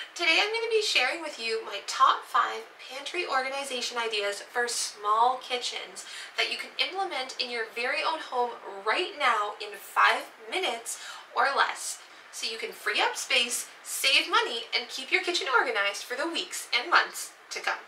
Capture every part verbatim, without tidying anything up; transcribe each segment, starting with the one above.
Today I'm going to be sharing with you my top five pantry organization ideas for small kitchens that you can implement in your very own home right now in five minutes or less, so you can free up space, save money, and keep your kitchen organized for the weeks and months to come.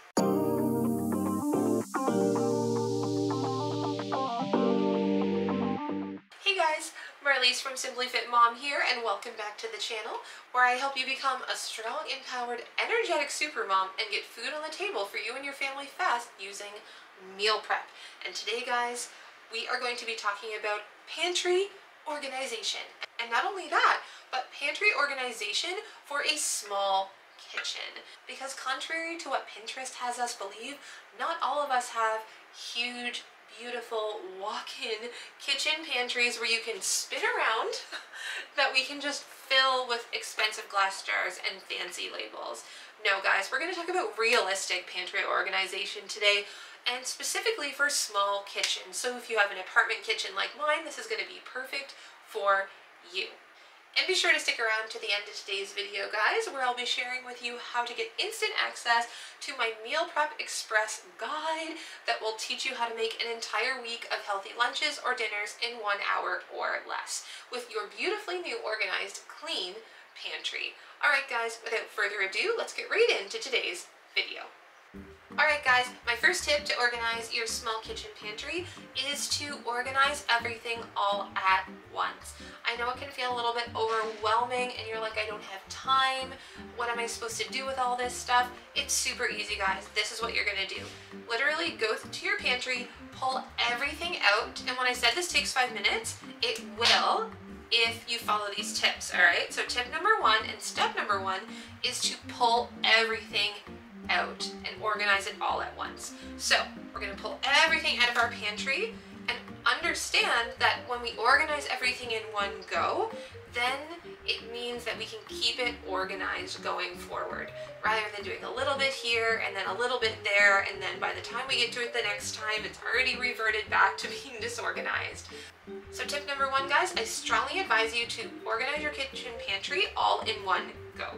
Hey guys, Marlies from Simply Fit Mom here, and welcome back to the channel where I help you become a strong, empowered, energetic supermom and get food on the table for you and your family fast using meal prep. And today, guys, we are going to be talking about pantry organization. And not only that, but pantry organization for a small kitchen. Because contrary to what Pinterest has us believe, not all of us have huge, beautiful walk-in kitchen pantries where you can spin around that we can just fill with expensive glass jars and fancy labels. No guys, we're going to talk about realistic pantry organization today, and specifically for small kitchens. So if you have an apartment kitchen like mine, this is going to be perfect for you. And be sure to stick around to the end of today's video, guys, where I'll be sharing with you how to get instant access to my Meal Prep Express guide that will teach you how to make an entire week of healthy lunches or dinners in one hour or less with your beautifully new, organized, clean pantry. Alright guys, without further ado, let's get right into today's video. Alright guys, my first tip to organize your small kitchen pantry is to organize everything all at once. I know it can feel a little bit overwhelming and you're like, I don't have time. What am I supposed to do with all this stuff? It's super easy, guys. This is what you're going to do. Literally go to your pantry, pull everything out, and when I said this takes five minutes, it will if you follow these tips, alright? So tip number one and step number one is to pull everything out and organize it all at once. So we're going to pull everything out of our pantry and understand that when we organize everything in one go, then it means that we can keep it organized going forward, rather than doing a little bit here and then a little bit there, and then by the time we get to it the next time, it's already reverted back to being disorganized. So tip number one, guys, I strongly advise you to organize your kitchen pantry all in one go.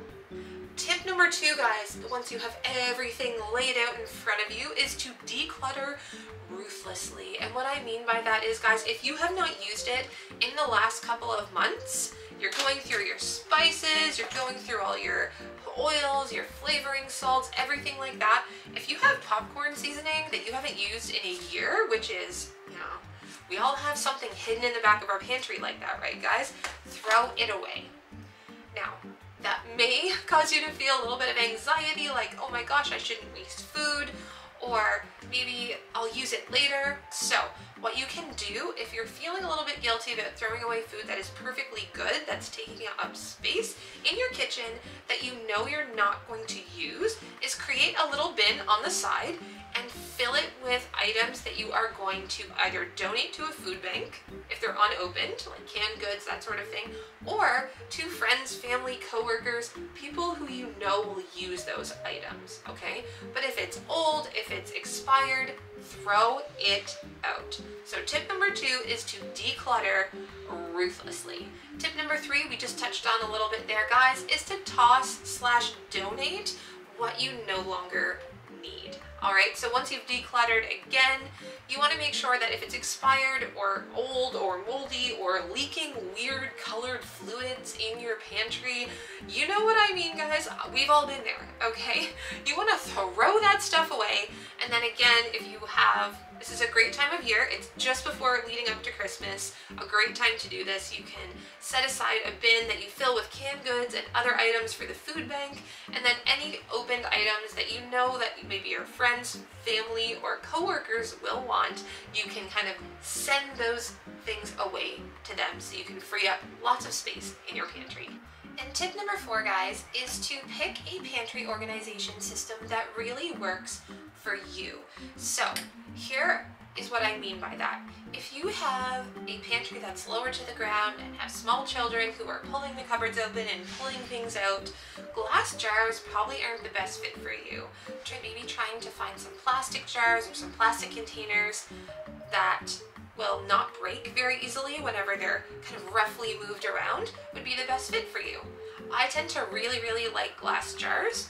Tip number two, guys, once you have everything laid out in front of you, is to declutter ruthlessly. And what I mean by that is, guys, if you have not used it in the last couple of months, you're going through your spices, you're going through all your oils, your flavoring salts, everything like that. If you have popcorn seasoning that you haven't used in a year, which is, you know, we all have something hidden in the back of our pantry like that, right, guys? Throw it away. Now, that may cause you to feel a little bit of anxiety, like, oh my gosh, I shouldn't waste food, or maybe I'll use it later. So what you can do if you're feeling a little bit guilty about throwing away food that is perfectly good, that's taking up space in your kitchen that you know you're not going to use, is create a little bin on the side and fill it with items that you are going to either donate to a food bank if they're unopened, like canned goods, that sort of thing, or to friends, family, coworkers, people who you know will use those items, okay? But if it's old, if it's expired, throw it out. So tip number two is to declutter ruthlessly. Tip number three, we just touched on a little bit there, guys, is to toss slash donate what you no longer need. Alright, so once you've decluttered again, you want to make sure that if it's expired or old or moldy or leaking weird colored fluids in your pantry, you know what I mean, guys? We've all been there, okay? You want to throw that stuff away, and then again, if you have, this is a great time of year, it's just before leading up to Christmas, a great time to do this. You can set aside a bin that you fill with canned goods and other items for the food bank, and then any opened items that you know that maybe your friends, family, or coworkers will want, you can kind of send those things away to them so you can free up lots of space in your pantry. And tip number four, guys, is to pick a pantry organization system that really works for you. So here is what I mean by that. If you have a pantry that's lower to the ground and have small children who are pulling the cupboards open and pulling things out, glass jars probably aren't the best fit for you. Try maybe trying to find some plastic jars or some plastic containers that will not break very easily whenever they're kind of roughly moved around would be the best fit for you. I tend to really, really like glass jars.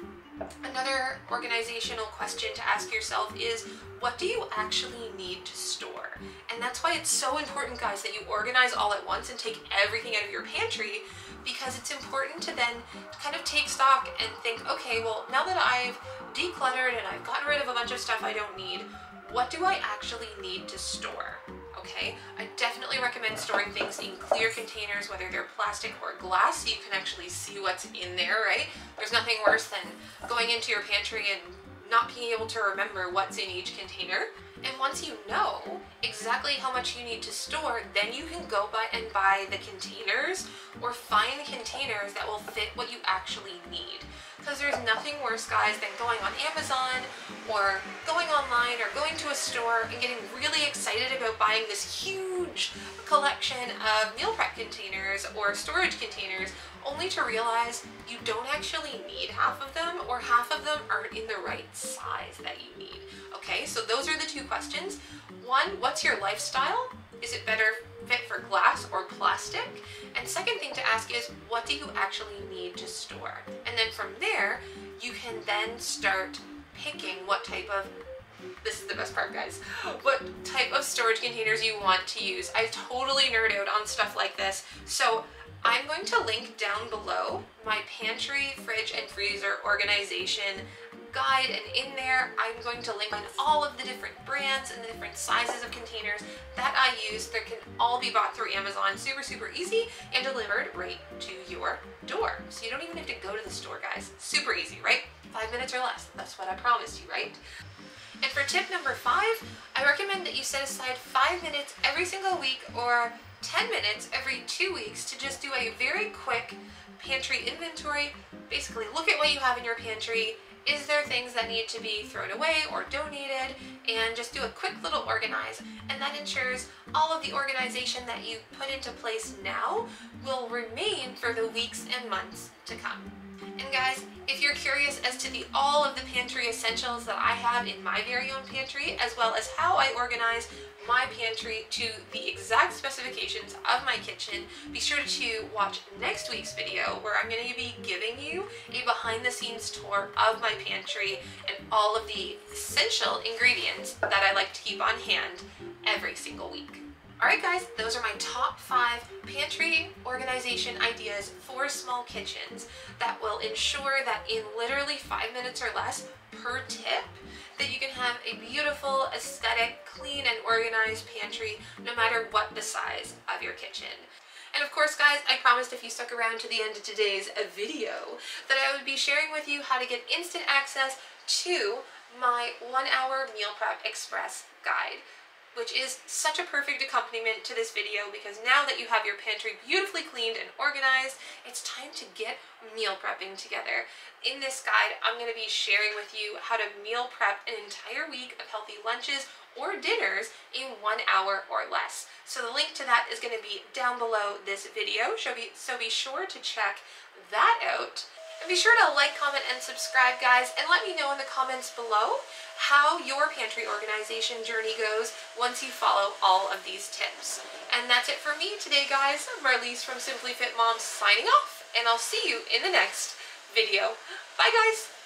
Another organizational question to ask yourself is, what do you actually need to store? And that's why it's so important, guys, that you organize all at once and take everything out of your pantry, because it's important to then kind of take stock and think, okay, well, now that I've decluttered and I've gotten rid of a bunch of stuff I don't need, what do I actually need to store? Okay, I definitely recommend storing things in clear containers, whether they're plastic or glass, so you can actually see what's in there, right? There's nothing worse than going into your pantry and not being able to remember what's in each container. And once you know exactly how much you need to store, then you can go by and buy the containers or find the containers that will fit what you actually need. Because there's nothing worse, guys, than going on Amazon or going online or going to a store and getting really excited about buying this huge collection of meal prep containers or storage containers, only to realize you don't actually need half of them, or half of them aren't in the right size that you need. Okay, so those are the two questions. One, what's your lifestyle? Is it better fit for glass or plastic? And second thing to ask is, what do you actually need to store? And then from there, you can then start picking what type of, this is the best part, guys, what type of storage containers you want to use. I totally nerd out on stuff like this, so I'm going to link down below my pantry, fridge, and freezer organization guide, and in there I'm going to link on all of the different brands and the different sizes of containers that I use. They can all be bought through Amazon, super, super easy, and delivered right to your door. So you don't even have to go to the store, guys. Super easy, right? Five minutes or less. That's what I promised you, right? And for tip number five, I recommend that you set aside five minutes every single week, or ten minutes every two weeks to just do a very quick pantry inventory. Basically, look at what you have in your pantry. Is there things that need to be thrown away or donated? And just do a quick little organize. And that ensures all of the organization that you put into place now will remain for the weeks and months to come. And guys, if you're curious as to the all of the pantry essentials that I have in my very own pantry, as well as how I organize my pantry to the exact specifications of my kitchen, be sure to watch next week's video, where I'm going to be giving you a behind the scenes tour of my pantry and all of the essential ingredients that I like to keep on hand every single week. Alright guys, those are my top five pantry organization ideas for small kitchens that will ensure that in literally five minutes or less per tip, that you can have a beautiful, aesthetic, clean, and organized pantry no matter what the size of your kitchen. And of course, guys, I promised if you stuck around to the end of today's video that I would be sharing with you how to get instant access to my one hour Meal Prep Express guide, which is such a perfect accompaniment to this video, because now that you have your pantry beautifully cleaned and organized, it's time to get meal prepping together. In this guide, I'm going to be sharing with you how to meal prep an entire week of healthy lunches or dinners in one hour or less. So the link to that is going to be down below this video, so be, so be sure to check that out. And be sure to like, comment, and subscribe, guys, and let me know in the comments below how your pantry organization journey goes once you follow all of these tips. And that's it for me today, guys. Marlise from Simply Fit Mom signing off, and I'll see you in the next video. Bye, guys!